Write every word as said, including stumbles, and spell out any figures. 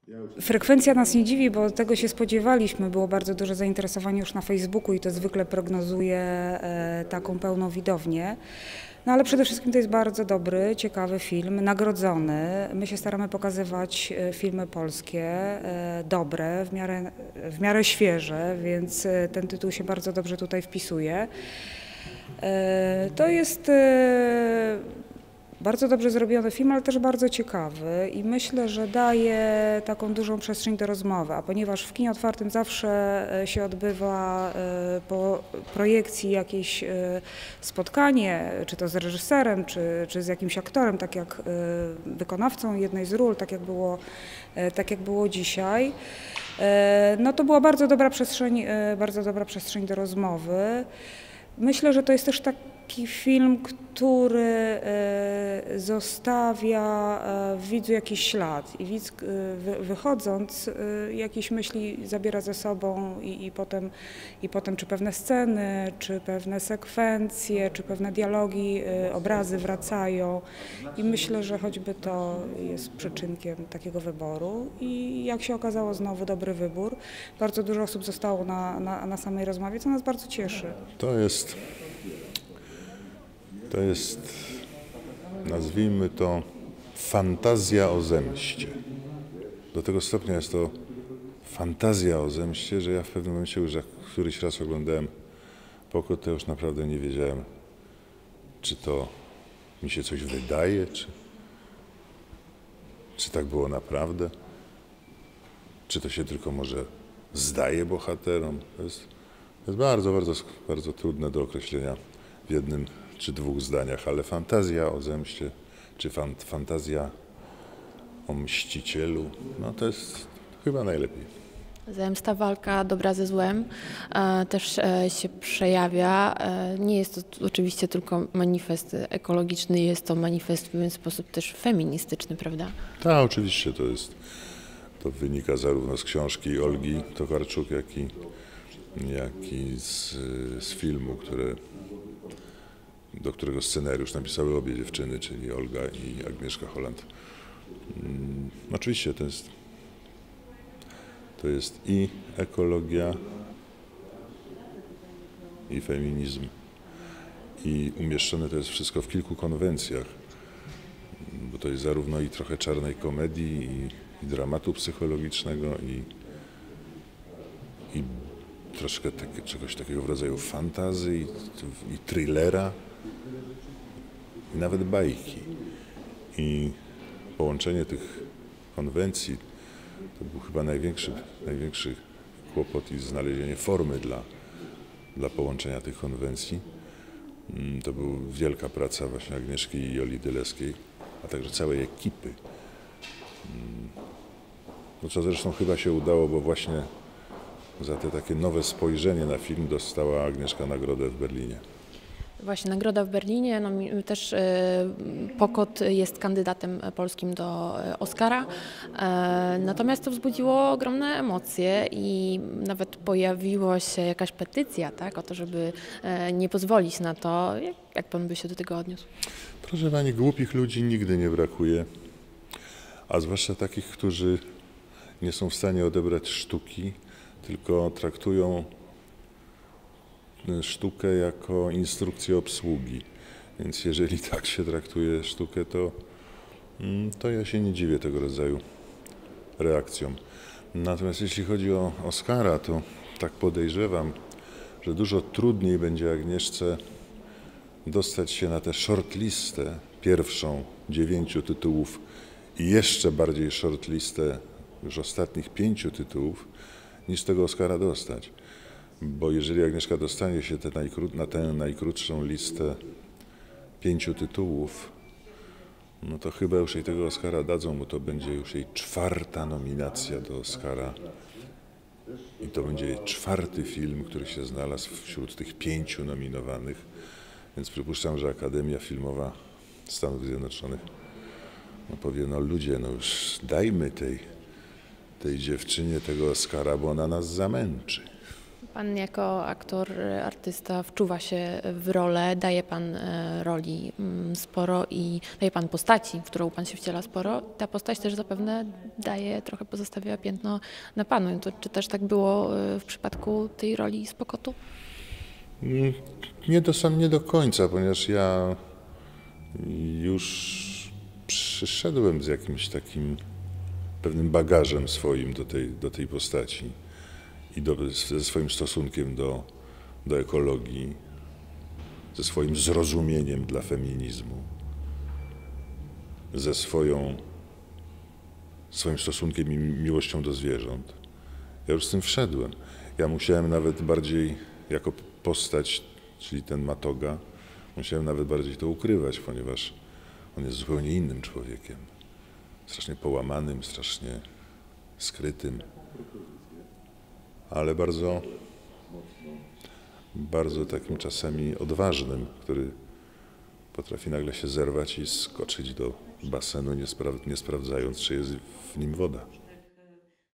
Frekwencja nas nie dziwi, bo tego się spodziewaliśmy. Było bardzo duże zainteresowanie już na Facebooku i to zwykle prognozuje e, taką pełną widownię. No ale przede wszystkim to jest bardzo dobry, ciekawy film, nagrodzony. My się staramy pokazywać e, filmy polskie, e, dobre, w miarę, w miarę świeże, więc e, ten tytuł się bardzo dobrze tutaj wpisuje. E, to jest e, bardzo dobrze zrobiony film, ale też bardzo ciekawy i myślę, że daje taką dużą przestrzeń do rozmowy, a ponieważ w kinie otwartym zawsze się odbywa po projekcji jakieś spotkanie, czy to z reżyserem, czy, czy z jakimś aktorem, tak jak wykonawcą jednej z ról, tak jak było, tak jak było dzisiaj, no to była bardzo dobra przestrzeń, bardzo dobra przestrzeń do rozmowy. Myślę, że to jest też taki film, który zostawia w widzu jakiś ślad i widz wychodząc jakieś myśli zabiera ze sobą i, i, potem, i potem czy pewne sceny, czy pewne sekwencje, czy pewne dialogi, obrazy wracają i myślę, że choćby to jest przyczynkiem takiego wyboru i jak się okazało znowu dobry wybór. Bardzo dużo osób zostało na, na, na samej rozmowie, co nas bardzo cieszy. To jest, to jest, nazwijmy to, fantazja o zemście. Do tego stopnia jest to fantazja o zemście, że ja w pewnym momencie już jak któryś raz oglądałem Pokut, to już naprawdę nie wiedziałem, czy to mi się coś wydaje, czy, czy tak było naprawdę, czy to się tylko może zdaje bohaterom. To jest, to jest bardzo, bardzo, bardzo trudne do określenia w jednym czy dwóch zdaniach, ale fantazja o zemście, czy fan, fantazja o mścicielu, no to jest chyba najlepiej. Zemsta, walka dobra ze złem e, też e, się przejawia. E, nie jest to oczywiście tylko manifest ekologiczny, jest to manifest w pewien sposób też feministyczny, prawda? Tak, oczywiście to jest, to wynika zarówno z książki Olgi Tokarczuk, jak i, jak i z, z filmu, które, do którego scenariusz napisały obie dziewczyny, czyli Olga i Agnieszka Holland. Hmm, oczywiście to jest To jest i ekologia, i feminizm, i umieszczone to jest wszystko w kilku konwencjach, bo to jest zarówno i trochę czarnej komedii, i, i dramatu psychologicznego, i, i troszkę takie, czegoś takiego w rodzaju fantasy, i, i thrillera, i nawet bajki. I połączenie tych konwencji to był chyba największy, największy kłopot i znalezienie formy dla, dla połączenia tych konwencji. To była wielka praca właśnie Agnieszki i Joli Dyleskiej, a także całej ekipy. No co zresztą chyba się udało, bo właśnie za te takie nowe spojrzenie na film dostała Agnieszka nagrodę w Berlinie. Właśnie nagroda w Berlinie, no, też e, Pokot jest kandydatem polskim do Oscara, e, natomiast to wzbudziło ogromne emocje i nawet pojawiła się jakaś petycja, tak, o to, żeby e, nie pozwolić na to. Jak, jak pan by się do tego odniósł? Proszę pani, głupich ludzi nigdy nie brakuje, a zwłaszcza takich, którzy nie są w stanie odebrać sztuki, tylko traktują sztukę jako instrukcję obsługi. Więc jeżeli tak się traktuje sztukę, to, to ja się nie dziwię tego rodzaju reakcjom. Natomiast jeśli chodzi o Oscara, to tak podejrzewam, że dużo trudniej będzie Agnieszce dostać się na tę shortlistę pierwszą dziewięciu tytułów i jeszcze bardziej shortlistę już ostatnich pięciu tytułów, niż tego Oscara dostać. Bo jeżeli Agnieszka dostanie się te najkró- na tę najkrótszą listę pięciu tytułów, no to chyba już jej tego Oscara dadzą, bo to będzie już jej czwarta nominacja do Oscara. I to będzie jej czwarty film, który się znalazł wśród tych pięciu nominowanych. Więc przypuszczam, że Akademia Filmowa Stanów Zjednoczonych no powie, no ludzie, no już dajmy tej, tej dziewczynie tego Oscara, bo ona nas zamęczy. Pan jako aktor, artysta wczuwa się w rolę, daje Pan e, roli mm, sporo i daje Pan postaci, w którą Pan się wciela sporo. Ta postać też zapewne daje, trochę pozostawiła piętno na Panu. To, czy też tak było e, w przypadku tej roli z Pokotu? Mm, Nie do, sam nie do końca, ponieważ ja już przyszedłem z jakimś takim pewnym bagażem swoim do tej, do tej postaci i do, ze swoim stosunkiem do, do ekologii, ze swoim zrozumieniem dla feminizmu, ze swoją, swoim stosunkiem i miłością do zwierząt. Ja już z tym wszedłem. Ja musiałem nawet bardziej, jako postać, czyli ten Matoga, musiałem nawet bardziej to ukrywać, ponieważ on jest zupełnie innym człowiekiem. Strasznie połamanym, strasznie skrytym, ale bardzo, bardzo takim czasami odważnym, który potrafi nagle się zerwać i skoczyć do basenu, nie, spra- nie sprawdzając, czy jest w nim woda.